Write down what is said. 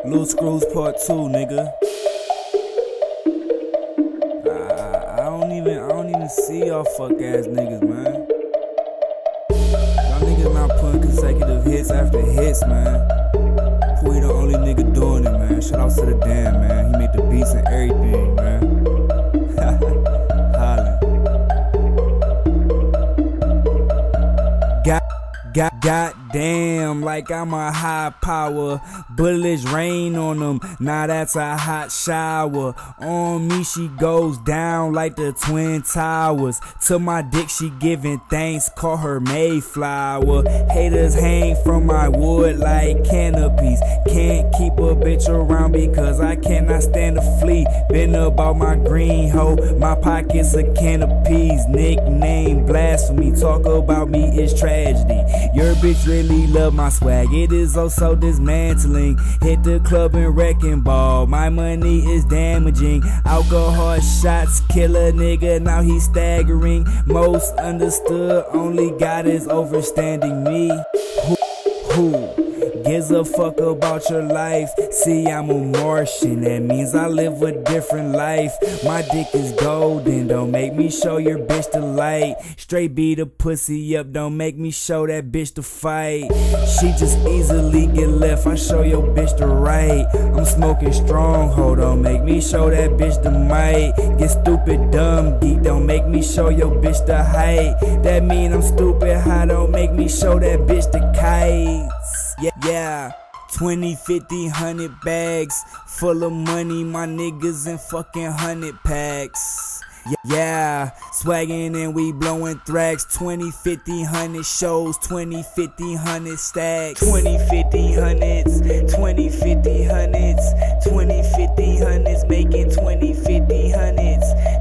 Lil Screws Part 2, nigga. I don't even see y'all fuck ass niggas, man. Y'all niggas not putting consecutive hits after hits, man. Pooh the only nigga doing it, man. Shout out to the Dan, man. He made the beats and everything, man. Hollin'. Goddamn, like I'm a high power. Bullets rain on them, now that's a hot shower. On me she goes down like the Twin Towers. To my dick she giving thanks, call her Mayflower. Haters hang from my wood like canopies. Can't keep a bitch around because I cannot stand to flee. Been about my green hoe, my pockets a can of peas. Nickname blasphemy, talk about me is tragedy. Your bitch really love my swag, it is oh so dismantling. Hit the club and wrecking ball, my money is damaging. Alcohol shots kill a nigga, now he's staggering. Most understood, only God is overstanding me. Who gives a fuck about your life? See, I'm a Martian, that means I live a different life. My dick is golden, don't make me show your bitch the light. Straight beat a pussy up, don't make me show that bitch the fight. She just easily get left, I show your bitch the right. I'm smoking stronghold, don't make me show that bitch the might. Get stupid dumb geek, don't make me show your bitch the height. That mean I'm stupid high, don't make me show that bitch the kites. Yeah, 20, 50, 100 bags full of money, my niggas in fucking 100 packs. Yeah, swaggin' and we blowin' thrax. 20, 50, 100 shows, 20, 50, 100 stacks. 20, 50, hundreds, 20, 50, hundreds, 20, 50, hundreds, making 20, 50, hundreds.